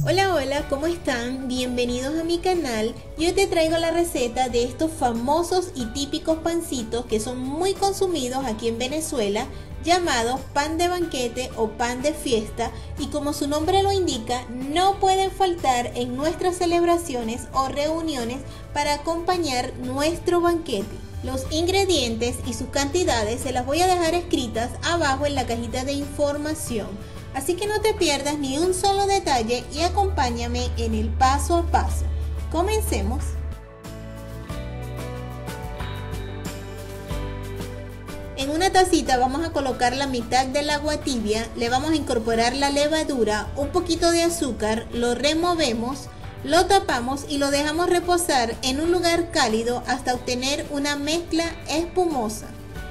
Hola, hola, ¿cómo están? Bienvenidos a mi canal. Yo te traigo la receta de estos famosos y típicos pancitos que son muy consumidos aquí en Venezuela, llamados pan de banquete o pan de fiesta, y como su nombre lo indica, no pueden faltar en nuestras celebraciones o reuniones para acompañar nuestro banquete. Los ingredientes y sus cantidades se las voy a dejar escritas abajo en la cajita de información. Así que no te pierdas ni un solo detalle y acompáñame en el paso a paso. Comencemos. En una tacita vamos a colocar la mitad del agua tibia, le vamos a incorporar la levadura, un poquito de azúcar, lo removemos, lo tapamos y lo dejamos reposar en un lugar cálido hasta obtener una mezcla espumosa.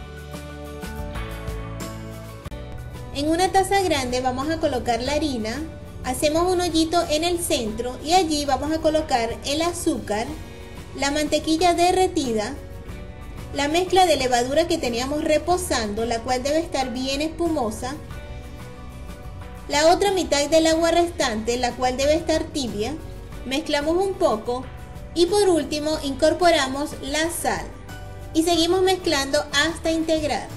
En una taza grande vamos a colocar la harina, hacemos un hoyito en el centro y allí vamos a colocar el azúcar, la mantequilla derretida, la mezcla de levadura que teníamos reposando, la cual debe estar bien espumosa, la otra mitad del agua restante, la cual debe estar tibia, mezclamos un poco y por último incorporamos la sal y seguimos mezclando hasta integrar.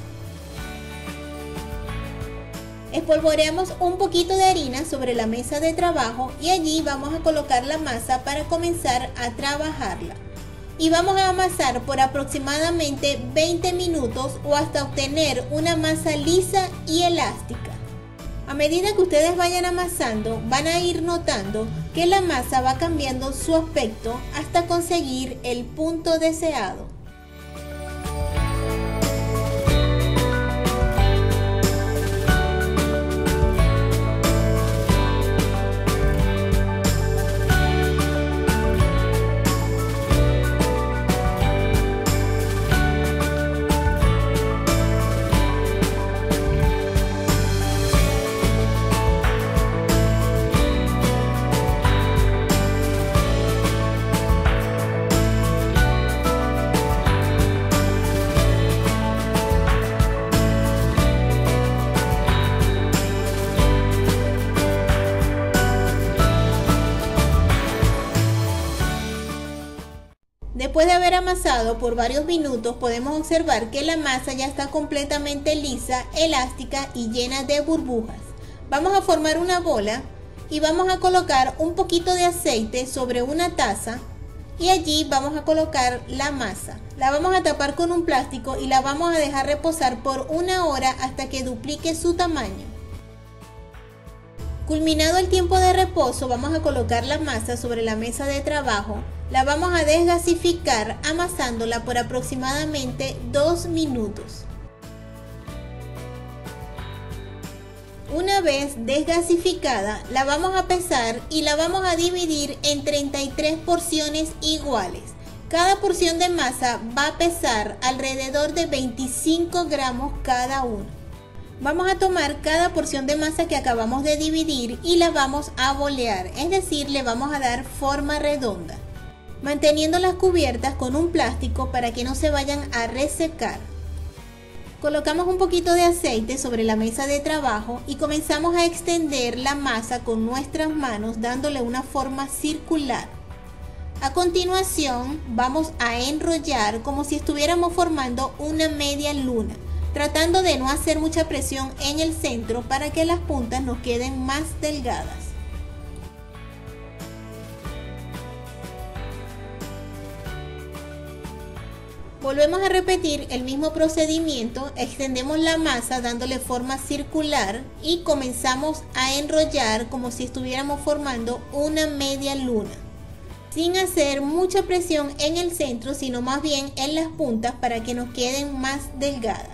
Espolvoreamos un poquito de harina sobre la mesa de trabajo y allí vamos a colocar la masa para comenzar a trabajarla. Y vamos a amasar por aproximadamente 20 minutos o hasta obtener una masa lisa y elástica. A medida que ustedes vayan amasando, van a ir notando que la masa va cambiando su aspecto hasta conseguir el punto deseado. Después de haber amasado por varios minutos, podemos observar que la masa ya está completamente lisa, elástica y llena de burbujas. Vamos a formar una bola y vamos a colocar un poquito de aceite sobre una taza y allí vamos a colocar la masa. La vamos a tapar con un plástico y la vamos a dejar reposar por 1 hora hasta que duplique su tamaño. Culminado el tiempo de reposo, vamos a colocar la masa sobre la mesa de trabajo. La vamos a desgasificar amasándola por aproximadamente 2 minutos. Una vez desgasificada, la vamos a pesar y la vamos a dividir en 33 porciones iguales. Cada porción de masa va a pesar alrededor de 25 gramos cada uno. Vamos a tomar cada porción de masa que acabamos de dividir y la vamos a bolear, es decir, le vamos a dar forma redonda, manteniéndolas cubiertas con un plástico para que no se vayan a resecar. Colocamos un poquito de aceite sobre la mesa de trabajo y comenzamos a extender la masa con nuestras manos dándole una forma circular. A continuación vamos a enrollar como si estuviéramos formando una media luna, tratando de no hacer mucha presión en el centro para que las puntas nos queden más delgadas. Volvemos a repetir el mismo procedimiento, extendemos la masa dándole forma circular y comenzamos a enrollar como si estuviéramos formando una media luna, sin hacer mucha presión en el centro, sino más bien en las puntas para que nos queden más delgadas.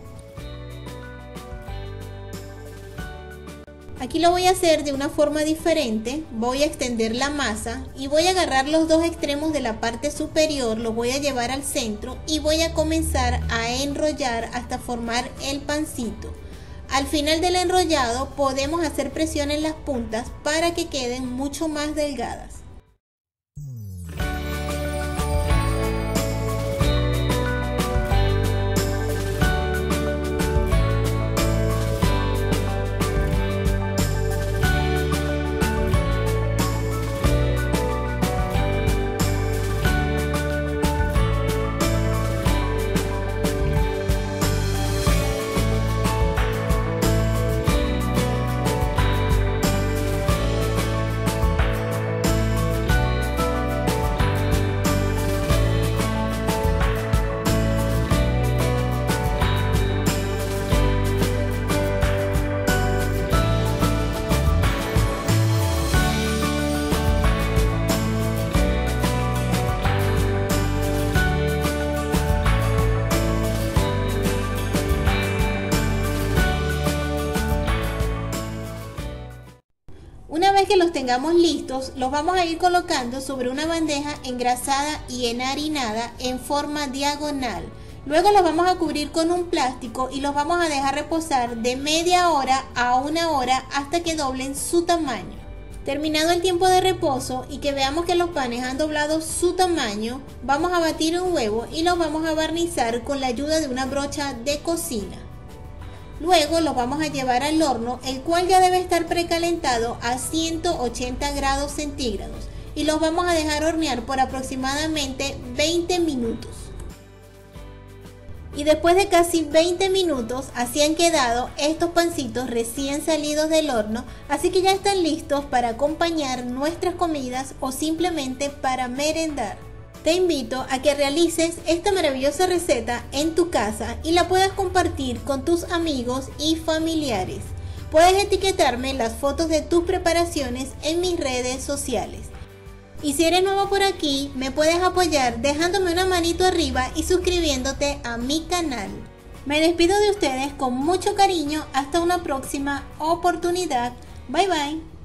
Aquí lo voy a hacer de una forma diferente. Voy a extender la masa y voy a agarrar los dos extremos de la parte superior, los voy a llevar al centro y voy a comenzar a enrollar hasta formar el pancito. Al final del enrollado podemos hacer presión en las puntas para que queden mucho más delgadas. tengamos listos, los vamos a ir colocando sobre una bandeja engrasada y enharinada en forma diagonal. Luego los vamos a cubrir con un plástico y los vamos a dejar reposar de media hora a una hora hasta que doblen su tamaño. Terminado el tiempo de reposo y que veamos que los panes han doblado su tamaño, vamos a batir un huevo y los vamos a barnizar con la ayuda de una brocha de cocina. Luego los vamos a llevar al horno, el cual ya debe estar precalentado a 180 grados centígrados, y los vamos a dejar hornear por aproximadamente 20 minutos. Y después de casi 20 minutos, así han quedado estos pancitos recién salidos del horno, así que ya están listos para acompañar nuestras comidas o simplemente para merendar. Te invito a que realices esta maravillosa receta en tu casa y la puedas compartir con tus amigos y familiares. Puedes etiquetarme las fotos de tus preparaciones en mis redes sociales. Y si eres nuevo por aquí, me puedes apoyar dejándome una manito arriba y suscribiéndote a mi canal. Me despido de ustedes con mucho cariño, hasta una próxima oportunidad. Bye bye.